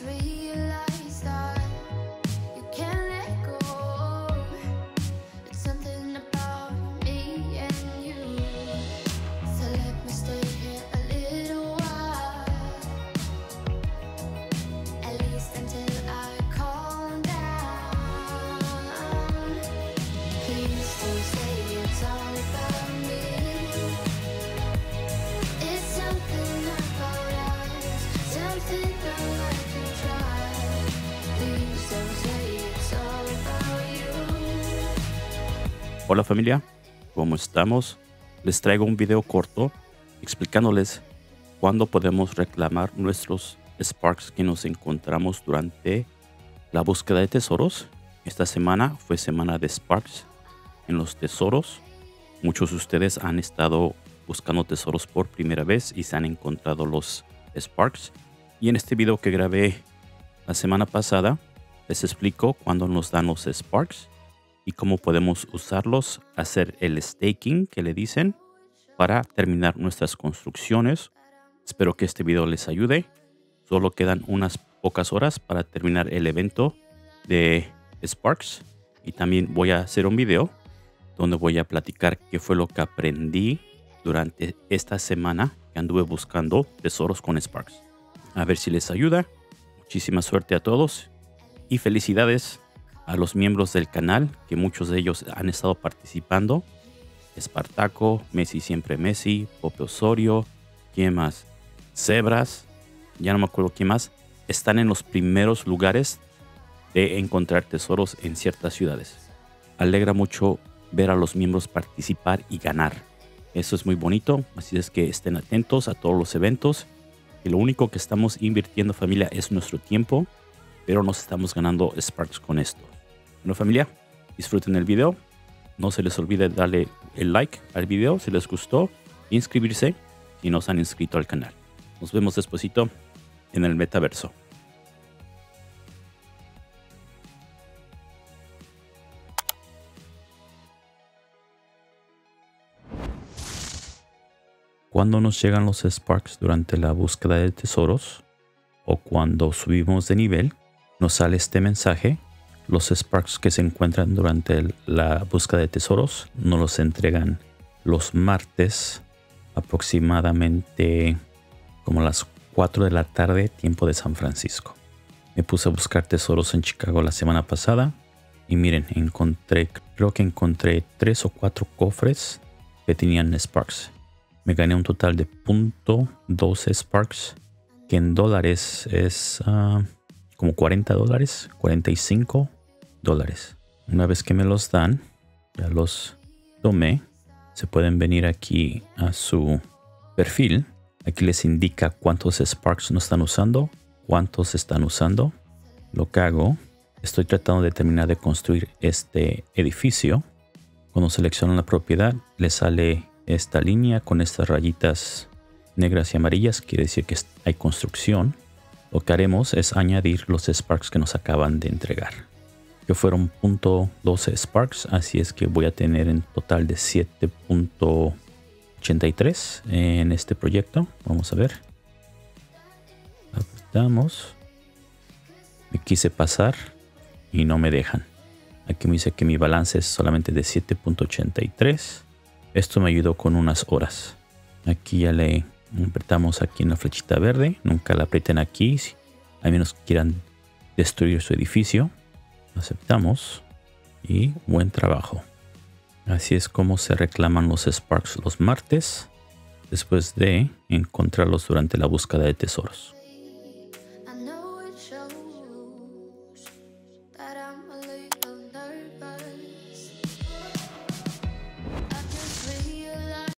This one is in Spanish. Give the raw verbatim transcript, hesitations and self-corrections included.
realize that you can't let go. It's something about me and you. So let me stay here a little while, at least until I calm down. Please don't say it's all about me. It's something about us, something that I can try. Please don't say it's all about you. Hola familia, ¿cómo estamos? Les traigo un video corto explicándoles cuándo podemos reclamar nuestros Sparks que nos encontramos durante la búsqueda de tesoros. Esta semana fue semana de Sparks en los tesoros. Muchos de ustedes han estado buscando tesoros por primera vez y se han encontrado los Sparks. Y en este video que grabé la semana pasada les explico cuándo nos dan los Sparks y cómo podemos usarlos, hacer el staking que le dicen para terminar nuestras construcciones. Espero que este video les ayude. Solo quedan unas pocas horas para terminar el evento de Sparks y también voy a hacer un video donde voy a platicar qué fue lo que aprendí durante esta semana que anduve buscando tesoros con Sparks. A ver si les ayuda. Muchísima suerte a todos y felicidades a los miembros del canal, que muchos de ellos han estado participando. Espartaco, Messi siempre Messi, Pope Osorio, ¿quién más? Zebras, ya no me acuerdo quién más. Están en los primeros lugares de encontrar tesoros en ciertas ciudades. Alegra mucho ver a los miembros participar y ganar. Eso es muy bonito, así es que estén atentos a todos los eventos. Y lo único que estamos invirtiendo, familia, es nuestro tiempo, pero nos estamos ganando Sparks con esto. Bueno, familia, disfruten el video. No se les olvide darle el like al video si les gustó, inscribirse si no se han inscrito al canal. Nos vemos despuesito en el metaverso. Cuando nos llegan los Sparks durante la búsqueda de tesoros o cuando subimos de nivel, nos sale este mensaje. Los Sparks que se encuentran durante la búsqueda de tesoros nos los entregan los martes aproximadamente como las cuatro de la tarde, tiempo de San Francisco. Me puse a buscar tesoros en Chicago la semana pasada y miren, encontré, creo que encontré tres o cuatro cofres que tenían Sparks. Me gané un total de punto doce Sparks, que en dólares es uh, como cuarenta dólares, cuarenta y cinco dólares. Una vez que me los dan, ya los tomé. Se pueden venir aquí a su perfil. Aquí les indica cuántos Sparks no están usando, cuántos están usando. Lo que hago, estoy tratando de terminar de construir este edificio. Cuando seleccionan la propiedad, les sale esta línea con estas rayitas negras y amarillas. Quiere decir que hay construcción. Lo que haremos es añadir los Sparks que nos acaban de entregar, que fueron punto doce Sparks. Así es que voy a tener en total de siete punto ochenta y tres en este proyecto. Vamos a ver. Apretamos. Me quise pasar y no me dejan. Aquí me dice que mi balance es solamente de siete punto ochenta y tres. Esto me ayudó con unas horas. Aquí ya le apretamos aquí en la flechita verde. Nunca la aprieten aquí, a menos que quieran destruir su edificio. Aceptamos y buen trabajo. Así es como se reclaman los Sparks los martes, después de encontrarlos durante la búsqueda de tesoros.